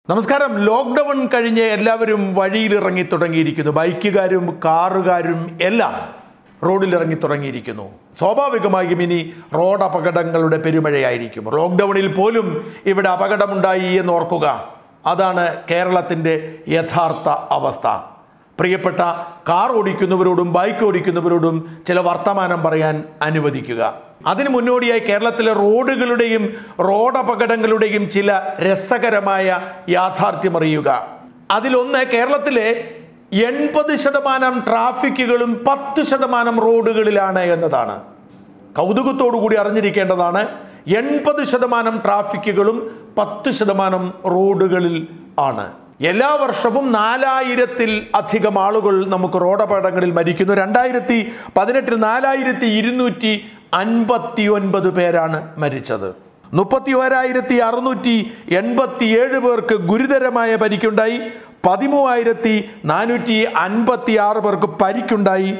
നമസ്കാരം. ലോക്ക്ഡൗൺ കഴിഞ്ഞ് എല്ലാവരും വഴിയിലിറങ്ങി തുടങ്ങിയിരിക്കുന്നു. ബൈക്കുകാരും കാറുകാരും എല്ലാം റോഡിലിറങ്ങി തുടങ്ങിയിരിക്കുന്നു. സ്വാഭാവികമായും ഇനി റോഡ് അപകടങ്ങളുടെ പെരുമഴയായിരിക്കും. ലോക്ക്ഡൗണിൽ പോലും ഇവിടെ അപകടമുണ്ടായി എന്ന് ഓർക്കുക. അതാണ് കേരളത്തിൻ്റെ യഥാർത്ഥ അവസ്ഥ. പ്രിയപ്പെട്ട കാർ ഓടിക്കുന്നവരോടും ബൈക്ക് ഓടിക്കുന്നവരോടും ചില വർത്തമാനം പറയാൻ അനുവദിക്കുക. അതിന് മുന്നോടിയായി കേരളത്തിലെ റോഡുകളുടെയും റോഡ് അപകടങ്ങളുടെയും ചില രസകരമായ യാഥാർത്ഥ്യം അറിയുക. അതിലൊന്ന്, കേരളത്തിലെ 80% ട്രാഫിക്കുകളും 10% റോഡുകളിലാണ് എന്നതാണ്. കൗതുകത്തോടു കൂടി അറിഞ്ഞിരിക്കേണ്ടതാണ്. 80% ട്രാഫിക്കുകളും 10% റോഡുകളിൽ ആണ്. എല്ലാ വർഷവും 4000-ൽ അധികം ആളുകൾ നമുക്ക് റോഡപകടങ്ങളിൽ മരിക്കുന്നു. 2018 4259 പേരാണ് മരിച്ചത്. 31,687 പേർക്ക് ഗുരുതരമായ പരിക്കുണ്ടായി. 13,456 പേർക്ക് പരിക്കുണ്ടായി.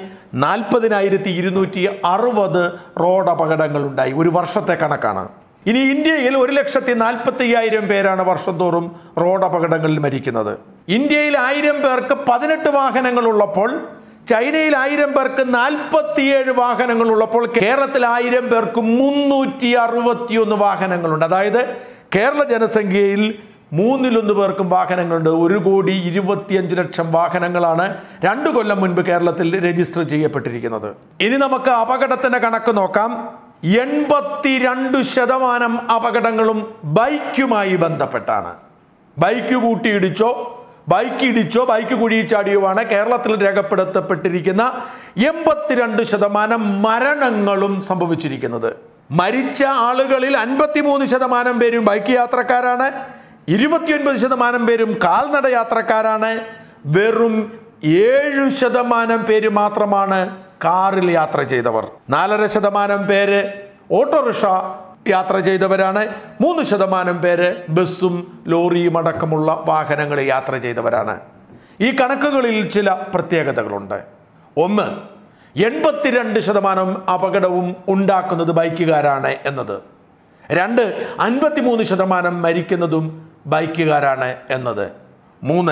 40,260 റോഡ് അപകടങ്ങളുണ്ടായി. ഒരു വർഷത്തെ കണക്കാണ്. ഇനി ഇന്ത്യയിൽ 1,45,000 പേരാണ് വർഷം തോറും റോഡ് അപകടങ്ങളിൽ മരിക്കുന്നത്. ഇന്ത്യയിൽ 1000 പേർക്ക് 18 വാഹനങ്ങളുള്ളപ്പോൾ, ചൈനയിൽ 1000 പേർക്ക് 47 വാഹനങ്ങളുള്ളപ്പോൾ, കേരളത്തിൽ 1000 പേർക്ക് 361 വാഹനങ്ങളുണ്ട്. അതായത് കേരള ജനസംഖ്യയിൽ 1/3 പേർക്കും വാഹനങ്ങളുണ്ട്. 1,25,00,000 വാഹനങ്ങളാണ് 2 കൊല്ലം മുൻപ് കേരളത്തിൽ രജിസ്റ്റർ ചെയ്യപ്പെട്ടിരിക്കുന്നത്. ഇനി നമുക്ക് അപകടത്തിന്റെ കണക്ക് നോക്കാം. 82% അപകടങ്ങളും ബൈക്കുമായി ബന്ധപ്പെട്ടാണ്. ബൈക്ക് കൂട്ടിയിടിച്ചോ, ബൈക്ക് ഇടിച്ചോ, ബൈക്ക് കുഴിച്ചാടിയുമാണ് കേരളത്തിൽ രേഖപ്പെടുത്തപ്പെട്ടിരിക്കുന്ന 82% മരണങ്ങളും സംഭവിച്ചിരിക്കുന്നത്. മരിച്ച ആളുകളിൽ 53% പേരും ബൈക്ക് യാത്രക്കാരാണ്. 29% പേരും കാൽനട യാത്രക്കാരാണ്. വെറും 7% പേര് മാത്രമാണ് കാറിൽ യാത്ര ചെയ്തവർ. 4.5% പേര് ഓട്ടോറിക്ഷ യാത്ര ചെയ്തവരാണ്. 3% പേര് ബസ്സും ലോറിയും അടക്കമുള്ള വാഹനങ്ങളിൽ യാത്ര ചെയ്തവരാണ്. ഈ കണക്കുകളിൽ ചില പ്രത്യേകതകളുണ്ട്. ഒന്ന്, 82% അപകടവും ഉണ്ടാക്കുന്നത് ബൈക്കുകാരാണ് എന്നത്. 2, 53% മരിക്കുന്നതും ബൈക്കുകാരാണ് എന്നത്. 3,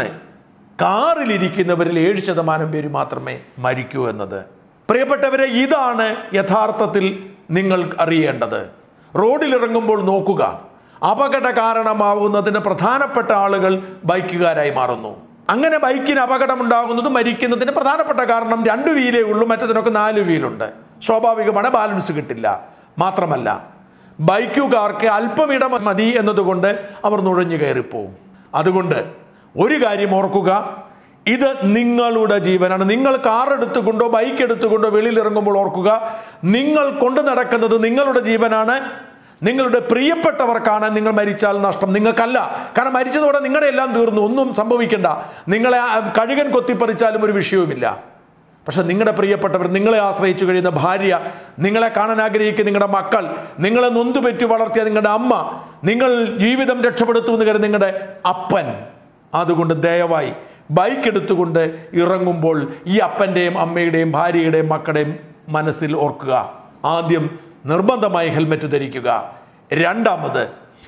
കാറിലിരിക്കുന്നവരിൽ 7% പേര് മാത്രമേ മരിക്കൂ എന്നത്. പ്രിയപ്പെട്ടവരെ, ഇതാണ് യഥാർത്ഥത്തിൽ നിങ്ങൾ അറിയേണ്ടത്. റോഡിലിറങ്ങുമ്പോൾ നോക്കുക, അപകട കാരണമാവുന്നതിന് പ്രധാനപ്പെട്ട ആളുകൾ ബൈക്കുകാരായി മാറുന്നു. അങ്ങനെ ബൈക്കിന് അപകടമുണ്ടാകുന്നതും മരിക്കുന്നതിന് പ്രധാനപ്പെട്ട കാരണം 2 വീലേ ഉള്ളൂ, മറ്റതിനൊക്കെ 4 വീലുണ്ട്. സ്വാഭാവികമാണ്, ബാലൻസ് കിട്ടില്ല. മാത്രമല്ല, ബൈക്കുകാർക്ക് അല്പം ഇടം മതി എന്നതുകൊണ്ട് അവർ നുഴഞ്ഞു കയറിപ്പോവും. അതുകൊണ്ട് ഒരു കാര്യം ഓർക്കുക, ഇത് നിങ്ങളുടെ ജീവനാണ്. നിങ്ങൾ കാർ എടുത്തുകൊണ്ടോ ബൈക്ക് എടുത്തുകൊണ്ടോ വെളിയിലിറങ്ങുമ്പോൾ ഓർക്കുക, നിങ്ങൾ കൊണ്ടു നടക്കുന്നത് നിങ്ങളുടെ ജീവനാണ്. നിങ്ങളുടെ പ്രിയപ്പെട്ടവർക്കാണ്. നിങ്ങൾ മരിച്ചാൽ നഷ്ടം നിങ്ങൾക്കല്ല. കാരണം മരിച്ചതോടെ നിങ്ങളുടെ എല്ലാം തീർന്നു, ഒന്നും സംഭവിക്കണ്ട. നിങ്ങളെ കഴുകൻ കൊത്തിപ്പറിച്ചാലും ഒരു വിഷയവുമില്ല. പക്ഷെ നിങ്ങളുടെ പ്രിയപ്പെട്ടവർ, നിങ്ങളെ ആശ്രയിച്ചു കഴിയുന്ന ഭാര്യ, നിങ്ങളെ കാണാൻ ആഗ്രഹിക്കുന്ന നിങ്ങളുടെ മക്കൾ, നിങ്ങളെ നൊന്തുപെറ്റു വളർത്തിയ നിങ്ങളുടെ അമ്മ, നിങ്ങൾ ജീവിതം രക്ഷപ്പെടുത്തുമെന്ന് കരുതി നിങ്ങളുടെ അപ്പൻ. അതുകൊണ്ട് ദയവായി ബൈക്ക് എടുത്തുകൊണ്ട് ഇറങ്ങുമ്പോൾ ഈ അപ്പൻ്റെയും അമ്മയുടെയും ഭാര്യയുടെയും മക്കളുടെയും മനസ്സിൽ ഓർക്കുക, ആദ്യം നിർബന്ധമായി ഹെൽമെറ്റ് ധരിക്കുക. രണ്ടാമത്,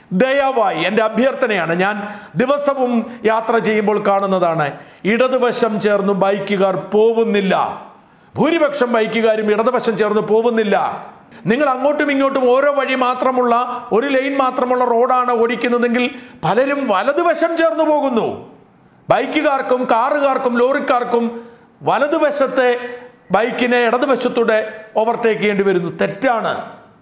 ദയവായി എൻ്റെ അഭ്യർത്ഥനയാണ്, ഞാൻ ദിവസവും യാത്ര ചെയ്യുമ്പോൾ കാണുന്നതാണ്, ഇടതുവശം ചേർന്ന് ബൈക്കുകാർ പോവുന്നില്ല. ഭൂരിപക്ഷം ബൈക്കുകാരും ഇടതുവശം ചേർന്ന് പോവുന്നില്ല. നിങ്ങൾ അങ്ങോട്ടും ഇങ്ങോട്ടും ഓരോ വഴി മാത്രമുള്ള, ഒരു ലൈൻ മാത്രമുള്ള റോഡാണ് ഓടിക്കുന്നതെങ്കിൽ പലരും വലതുവശം ചേർന്ന് പോകുന്നു. ബൈക്കുകാർക്കും കാറുകാർക്കും ലോറിക്കാർക്കും വലതുവശത്തെ ബൈക്കിനെ ഇടതുവശത്തൂടെ ഓവർടേക്ക് ചെയ്യേണ്ടി വരുന്നു. തെറ്റാണ്.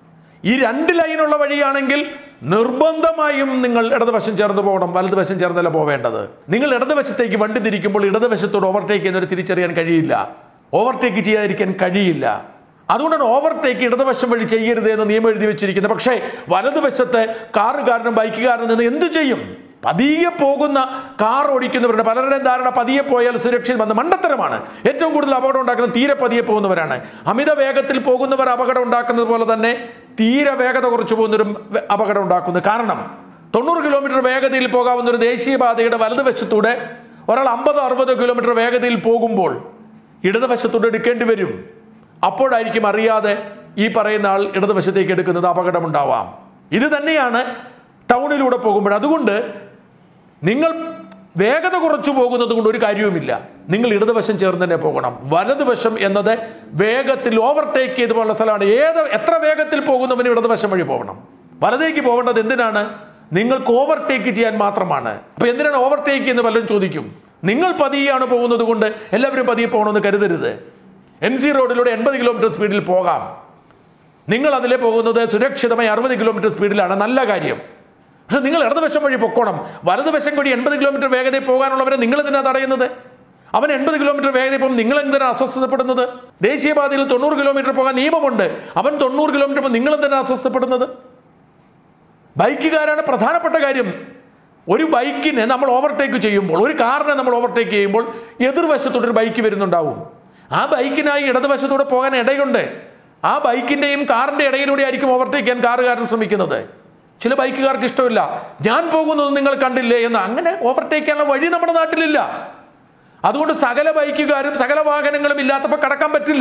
ഈ 2 ലൈനുള്ള വഴിയാണെങ്കിൽ നിർബന്ധമായും നിങ്ങൾ ഇടതുവശം ചേർന്ന് പോകണം, വലതുവശം ചേർന്നല്ല പോവേണ്ടത്. നിങ്ങൾ ഇടതുവശത്തേക്ക് വണ്ടി തിരിക്കുമ്പോൾ ഇടതുവശത്തോട് ഓവർടേക്ക് ചെയ്യുന്നവർ തിരിച്ചറിയാൻ കഴിയില്ല, ഓവർടേക്ക് ചെയ്യാതിരിക്കാൻ കഴിയില്ല. അതുകൊണ്ടാണ് ഓവർടേക്ക് ഇടതുവശം വഴി ചെയ്യരുത് എന്ന് നിയമം എഴുതി വെച്ചിരിക്കുന്നത്. പക്ഷേ വലതുവശത്തെ കാറുകാരനും ബൈക്കുകാരനും നിന്ന് എന്തു ചെയ്യും? പതിയെ പോകുന്ന കാർ ഓടിക്കുന്നവരുടെ പലരുടെയും ധാരണ പതിയെ പോയാൽ സുരക്ഷിതമെന്ന്. മണ്ടത്തരമാണ്. ഏറ്റവും കൂടുതൽ അപകടം ഉണ്ടാക്കുന്നത് തീരെ പതിയെ പോകുന്നവരാണ്. അമിത വേഗത്തിൽ പോകുന്നവർ അപകടം ഉണ്ടാക്കുന്നത് പോലെ തന്നെ തീരെ വേഗത കുറച്ച് പോകുന്നവരും അപകടം ഉണ്ടാക്കുന്നു. കാരണം 90 കിലോമീറ്റർ വേഗതയിൽ പോകാവുന്ന ഒരു ദേശീയപാതയുടെ വലതുവശത്തൂടെ ഒരാൾ 50-60 കിലോമീറ്റർ വേഗതയിൽ പോകുമ്പോൾ ഇടതുവശത്തൂടെ എടുക്കേണ്ടി വരും. അപ്പോഴായിരിക്കും അറിയാതെ ഈ പറയുന്ന ആൾ ഇടതുവശത്തേക്ക് എടുക്കുന്നത്, അപകടമുണ്ടാവാം. ഇത് തന്നെയാണ് ടൗണിലൂടെ പോകുമ്പോൾ. അതുകൊണ്ട് നിങ്ങൾ വേഗത കുറച്ചു പോകുന്നത് കൊണ്ട് ഒരു കാര്യവുമില്ല. നിങ്ങൾ ഇടതുവശം ചേർന്ന് തന്നെ പോകണം. വലതുവശം എന്നത് വേഗത്തിൽ ഓവർടേക്ക് ചെയ്ത് പോകുന്ന സ്ഥലമാണ്. എത്ര വേഗത്തിൽ പോകുന്നവന് ഇടതുവശം വഴി പോകണം. വലതേക്ക് പോകേണ്ടത് എന്തിനാണ്? നിങ്ങൾക്ക് ഓവർടേക്ക് ചെയ്യാൻ മാത്രമാണ്. അപ്പൊ എന്തിനാണ് ഓവർടേക്ക് എന്ന് പലരും ചോദിക്കും. നിങ്ങൾ പതിയാണ് പോകുന്നത് കൊണ്ട് എല്ലാവരും പതിയെ പോകണമെന്ന് കരുതരുത്. MC റോഡിലൂടെ 80 കിലോമീറ്റർ സ്പീഡിൽ പോകാം. നിങ്ങൾ അതിലെ പോകുന്നത് സുരക്ഷിതമായി 60 കിലോമീറ്റർ സ്പീഡിലാണ്, നല്ല കാര്യം. പക്ഷെ നിങ്ങൾ ഇടതുവശം വഴി പൊക്കോണം. വലതുവശം വഴി 80 കിലോമീറ്റർ വേഗതയിൽ പോകാനുള്ളവരെ നിങ്ങൾ എന്തിനാ തടയുന്നത്? അവൻ 80 കിലോമീറ്റർ വേഗതയിൽ പോകും, നിങ്ങൾ എന്തിനാണ് അസ്വസ്ഥപ്പെടുന്നത്? ദേശീയപാതയിൽ 90 കിലോമീറ്റർ പോകാൻ നിയമമുണ്ട്, അവൻ 90 കിലോമീറ്റർ പോകും, നിങ്ങൾ എന്തിനാണ് അസ്വസ്ഥപ്പെടുന്നത്? ബൈക്കുകാരാണ് പ്രധാനപ്പെട്ട കാര്യം. ഒരു ബൈക്കിനെ നമ്മൾ ഓവർടേക്ക് ചെയ്യുമ്പോൾ, ഒരു കാറിനെ നമ്മൾ ഓവർടേക്ക് ചെയ്യുമ്പോൾ എതിർവശത്തോടൊരു ബൈക്ക് വരുന്നുണ്ടാവും. ആ ബൈക്കിനായി ഇടതുവശത്തൂടെ പോകാൻ ഇടയുണ്ട്. ആ ബൈക്കിൻ്റെയും കാറിൻ്റെ ഇടയിലൂടെ ആയിരിക്കും ഓവർടേക്ക് ചെയ്യാൻ കാറുകാരൻ ശ്രമിക്കുന്നത്. ചില ബൈക്കുകാർക്ക് ഇഷ്ടമില്ല, ഞാൻ പോകുന്നത് നിങ്ങൾ കണ്ടില്ലേ എന്ന്. അങ്ങനെ ഓവർടേക്ക് ചെയ്യാനുള്ള വഴി നമ്മുടെ നാട്ടിലില്ല. അതുകൊണ്ട് സകല ബൈക്കുകാരും സകല വാഹനങ്ങളും ഇല്ലാത്തപ്പോൾ കടക്കാൻ പറ്റില്ല.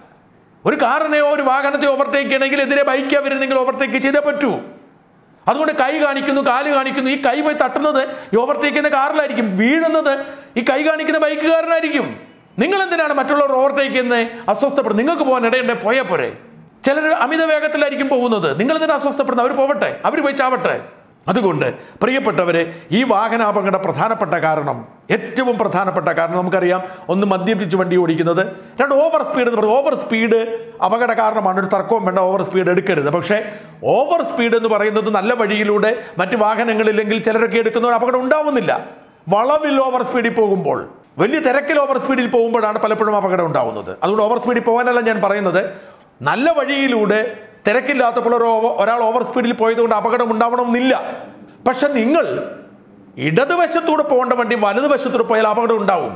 ഒരു കാറിനെയോ ഒരു വാഹനത്തെ ഓവർടേക്ക് ചെയ്യണമെങ്കിൽ എതിരെ ബൈക്ക് അവർ നിങ്ങൾ ഓവർടേക്ക് ചെയ്തേ പറ്റൂ. അതുകൊണ്ട് കൈ കാണിക്കുന്നു, കാല് കാണിക്കുന്നു. ഈ കൈ പോയി തട്ടുന്നത് ഈ ഓവർടേക്ക് ചെയ്യുന്ന കാറിലായിരിക്കും, വീഴുന്നത് ഈ കൈ കാണിക്കുന്ന ബൈക്കുകാരനായിരിക്കും. നിങ്ങൾ എന്തിനാണ് മറ്റുള്ളവർ ഓവർടേക്ക് ചെയ്യുന്നത്? അസ്വസ്ഥപ്പെടും. നിങ്ങൾക്ക് പോകാൻ ഇടയുണ്ടെ പോയാൽ പോരെ. ചിലർ അമിത വേഗത്തിലായിരിക്കും പോകുന്നത്, നിങ്ങൾ എന്തിനാണ് അസ്വസ്ഥപ്പെടുന്നത്? അവർ പോവട്ടെ, അവർ പോയി ചാവട്ടെ. അതുകൊണ്ട് പ്രിയപ്പെട്ടവരെ, ഈ വാഹനാപകട പ്രധാനപ്പെട്ട കാരണം, ഏറ്റവും പ്രധാനപ്പെട്ട കാരണം നമുക്കറിയാം. ഒന്ന് മദ്യപിച്ച് വണ്ടി ഓടിക്കുന്നത്, രണ്ട് ഓവർ സ്പീഡ് എന്ന് പറയുന്നത്. ഓവർ സ്പീഡ് അപകട കാരണമാണ്, ഒരു തർക്കവും വേണ്ട, ഓവർ സ്പീഡ് എടുക്കരുത്. പക്ഷേ ഓവർ സ്പീഡ് എന്ന് പറയുന്നത് നല്ല വഴിയിലൂടെ മറ്റ് വാഹനങ്ങളില്ലെങ്കിൽ ചിലരൊക്കെ എടുക്കുന്ന ഒരു അപകടം ഉണ്ടാവുന്നില്ല. വളവിൽ ഓവർ സ്പീഡിൽ പോകുമ്പോൾ, വലിയ തിരക്കിൽ ഓവർ സ്പീഡിൽ പോകുമ്പോഴാണ് പലപ്പോഴും അപകടം ഉണ്ടാവുന്നത്. അതുകൊണ്ട് ഓവർ സ്പീഡിൽ പോകാനല്ല ഞാൻ പറയുന്നത്, നല്ല വഴിയിലൂടെ തിരക്കില്ലാത്തപ്പോൾ ഒരാൾ ഓവർ സ്പീഡിൽ പോയതുകൊണ്ട് അപകടം ഉണ്ടാവണമെന്നില്ല. പക്ഷെ നിങ്ങൾ ഇടതുവശത്തൂടെ പോകേണ്ട വണ്ടി വലതുവശത്തൂടെ പോയാൽ അപകടം ഉണ്ടാവും.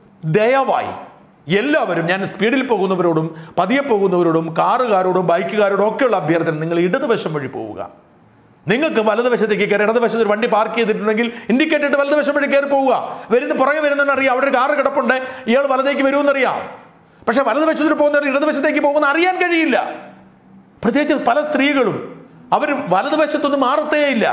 ദയവായി എല്ലാവരും, ഞാൻ സ്പീഡിൽ പോകുന്നവരോടും പതിയെ പോകുന്നവരോടും കാറുകാരോടും ബൈക്കുകാരോടും ഒക്കെയുള്ള അഭ്യർത്ഥന, നിങ്ങൾ ഇടതുവശം വഴി പോവുക. നിങ്ങൾക്ക് വലതുവശത്തേക്ക് കയറി ഇടതുവശത്ത് ഒരു വണ്ടി പാർക്ക് ചെയ്തിട്ടുണ്ടെങ്കിൽ ഇൻഡിക്കേറ്റ് ഇട്ട് വലതുവശം വഴി കയറി പോവുക. പുറകെ വരുന്നറിയാം, അവിടെ ഒരു കാറ് കിടപ്പുണ്ട്, ഇയാൾ വലതേക്ക് വരുമെന്നറിയാം. പക്ഷെ വലതുവശത്ത് പോകുന്നവർ ഇടതുവശത്തേക്ക് പോകുന്ന അറിയാൻ കഴിയില്ല. പ്രത്യേകിച്ച് പല സ്ത്രീകളും അവർ വലതുവശത്തൊന്നും മാറത്തേയില്ല,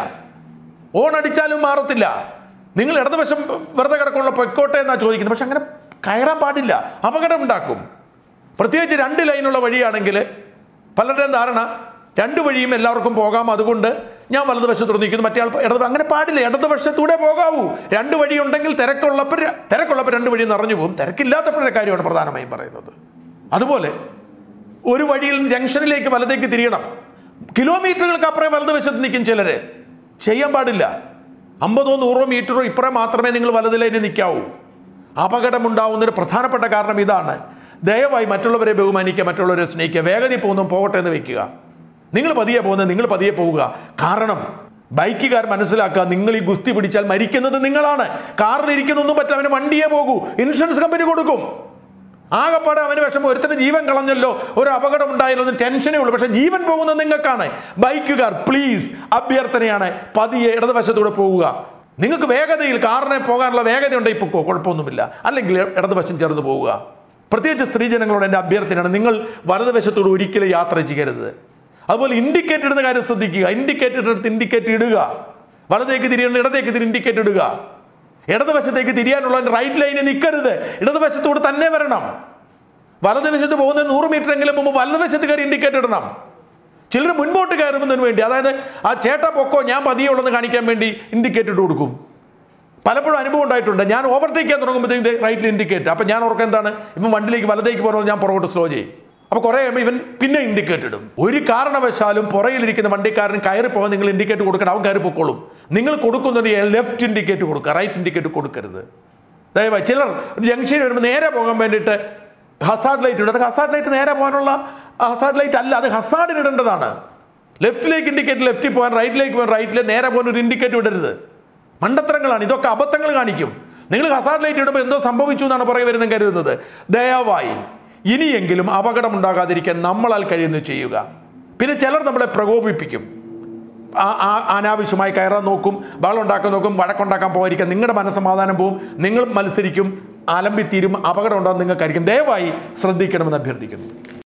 ഓണടിച്ചാലും മാറത്തില്ല. നിങ്ങൾ ഇടതുവശം വെറുതെ കിടക്കുള്ള പൊയ്ക്കോട്ടെ എന്നാണ് ചോദിക്കുന്നത്. പക്ഷെ അങ്ങനെ കയറാൻ പാടില്ല, അപകടം ഉണ്ടാക്കും. പ്രത്യേകിച്ച് 2 ലൈനുള്ള വഴിയാണെങ്കിൽ പലരുടെയും ധാരണ 2 വഴിയും എല്ലാവർക്കും പോകാം, അതുകൊണ്ട് ഞാൻ വലതുവശത്തോട് നിൽക്കുന്നു, മറ്റേ ആൾ ഇടത്. അങ്ങനെ പാടില്ല, ഇടതുവശത്തൂടെ പോകാവൂ. 2 വഴിയുണ്ടെങ്കിൽ തിരക്കുള്ളപ്പോൾ 2 വഴി നിറഞ്ഞു പോകും. തിരക്കില്ലാത്തപ്പോഴത്തെ കാര്യമാണ് പ്രധാനമായും പറയുന്നത്. അതുപോലെ ഒരു വഴിയിൽ ജംഗ്ഷനിലേക്ക് വലതേക്ക് തിരിയണം, കിലോമീറ്ററുകൾക്ക് അപ്പുറം വലതുവശത്ത് നിൽക്കും ചിലർ. ചെയ്യാൻ പാടില്ല. 50 100 മീറ്ററോ ഇപ്പുറം മാത്രമേ നിങ്ങൾ വലതിലേക്ക് നിൽക്കാവൂ. അപകടമുണ്ടാവുന്നൊരു പ്രധാനപ്പെട്ട കാരണം ഇതാണ്. ദയവായി മറ്റുള്ളവരെ ബഹുമാനിക്കുക, മറ്റുള്ളവരെ സ്നേഹിക്കുക. വേഗതയിൽ പോകുന്നു പോകട്ടെ എന്ന് വെക്കുക. നിങ്ങൾ പതിയെ പോകുന്നത് നിങ്ങൾ പതിയെ പോവുക. കാരണം ബൈക്കുകാർ മനസ്സിലാക്കുക, നിങ്ങൾ ഈ ഗുസ്തി പിടിച്ചാൽ മരിക്കുന്നത് നിങ്ങളാണ്. കാറിലിരിക്കുന്നൊന്നും പറ്റും, അവന് വണ്ടിയെ പോകൂ, ഇൻഷുറൻസ് കമ്പനി കൊടുക്കും. ആകപ്പാടെ അവന് വിഷമം, ഒരുത്തന് ജീവൻ കളഞ്ഞല്ലോ, ഒരു അപകടം ഉണ്ടായല്ലോ എന്ന് ടെൻഷനേ ഉള്ളൂ. പക്ഷെ ജീവൻ പോകുന്നത് നിങ്ങൾക്കാണ്. ബൈക്കുകാർ പ്ലീസ്, അഭ്യർത്ഥനയാണ്, പതിയെ ഇടതുവശത്തൂടെ പോവുക. നിങ്ങൾക്ക് വേഗതയിൽ കാറിനെ പോകാനുള്ള വേഗതയുണ്ട്, ഇപ്പോൾ കുഴപ്പമൊന്നുമില്ല. അല്ലെങ്കിൽ ഇടതുവശം ചേർന്ന് പോവുക. പ്രത്യേകിച്ച് സ്ത്രീജനങ്ങളോട് എൻ്റെ അഭ്യർത്ഥനയാണ്, നിങ്ങൾ വലതുവശത്തോട് ഒരിക്കലും യാത്ര ചെയ്യരുത്. അതുപോലെ ഇൻഡിക്കേറ്റ് ഇടുന്ന കാര്യം ശ്രദ്ധിക്കുക. ഇൻഡിക്കേറ്റ് ഇടുക. വലതേക്ക് തിരിയണം, ഇടതേക്ക് ഇൻഡിക്കേറ്റ് ഇടുക. ഇടതുവശത്തേക്ക് തിരിയാനുള്ള റൈറ്റ് ലൈനിൽ നിൽക്കരുത്, ഇടതുവശത്തോട് തന്നെ വരണം. വലതുവശത്ത് പോകുന്ന 100 മീറ്റർ എങ്കിലും മുമ്പ് വലതുവശത്ത് കയറി ഇൻഡിക്കേറ്റ് ഇടണം. ചിലർ മുൻപോട്ട് കയറുന്നതിന് വേണ്ടി, അതായത് ആ ചേട്ടാ പൊക്കോ ഞാൻ പതിയുള്ളെന്ന് കാണിക്കാൻ വേണ്ടി ഇൻഡിക്കേറ്റ് ഇട്ട് കൊടുക്കും. പലപ്പോഴും അനുഭവം ഉണ്ടായിട്ടുണ്ട്. ഞാൻ ഓവർടേക്ക് ചെയ്യാൻ തുടങ്ങുമ്പോഴത്തേക്ക് റൈറ്റിൽ ഇൻഡിക്കേറ്റ്. അപ്പം ഞാൻ ഓർക്കുക എന്താണ്, ഇപ്പം വണ്ടിയിലേക്ക് വലതേക്ക് പോകുന്നത് ഞാൻ പുറകോട്ട് സ്ലോ ചെയ്യും. അപ്പോൾ കുറേ കഴിയുമ്പോൾ ഇവൻ പിന്നെ ഇൻഡിക്കേറ്റ് ഇടും. ഒരു കാരണവശാലും പുറകിലിരിക്കുന്ന വണ്ടിക്കാരൻ കയറി പോകാൻ നിങ്ങൾ ഇൻഡിക്കേറ്റ് കൊടുക്കണം, അവൻ കയറി പൊക്കോളും. നിങ്ങൾ കൊടുക്കുന്നത് ലെഫ്റ്റ് ഇൻഡിക്കേറ്റ് കൊടുക്കുക, റൈറ്റ് ഇൻഡിക്കേറ്റ് കൊടുക്കരുത്. ദയവായി ചിലർ ഒരു ജംഗ്ഷനിൽ വരുമ്പോൾ നേരെ പോകാൻ വേണ്ടിയിട്ട് ഹസാർഡ് ലൈറ്റ് ഇടും. അത് ഹസാർഡ് ലൈറ്റ് നേരെ പോകാനുള്ള ഹസാർഡ് ലൈറ്റ് അല്ല, അത് ഹസാർഡിന് ഇടേണ്ടതാണ്. ലെഫ്റ്റിലേക്ക് ഇൻഡിക്കേറ്റ് ലെഫ്റ്റിൽ പോകാൻ, റൈറ്റിലേക്ക് പോകാൻ റൈറ്റിൽ, നേരെ പോകാൻ ഒരു ഇൻഡിക്കേറ്റ് ഇടരുത്. മണ്ടത്തരങ്ങളാണ് ഇതൊക്കെ, അബദ്ധങ്ങൾ കാണിക്കും. നിങ്ങൾ ഹസാർഡ് ലൈറ്റ് ഇടുമ്പോൾ എന്തോ സംഭവിച്ചു എന്നാണ് പുറകെ വരുന്നത് കരുതുന്നത്. ദയവായി ഇനിയെങ്കിലും അപകടം ഉണ്ടാകാതിരിക്കാൻ നമ്മളാൽ കഴിയുന്നത് ചെയ്യുക. പിന്നെ ചിലർ നമ്മളെ പ്രകോപിപ്പിക്കും, അനാവശ്യമായി കയറാൻ നോക്കും, ബഹളം ഉണ്ടാക്കാൻ നോക്കും, വഴക്കുണ്ടാക്കാൻ പോകാതിരിക്കാൻ. നിങ്ങളുടെ മനസ്സമാധാനം പോവും, നിങ്ങൾ മത്സരിക്കും, അലമ്പിത്തീരും, അപകടം ഉണ്ടാകും നിങ്ങൾക്കായിരിക്കും. ദയവായി ശ്രദ്ധിക്കണമെന്ന് അഭ്യർത്ഥിക്കുന്നു.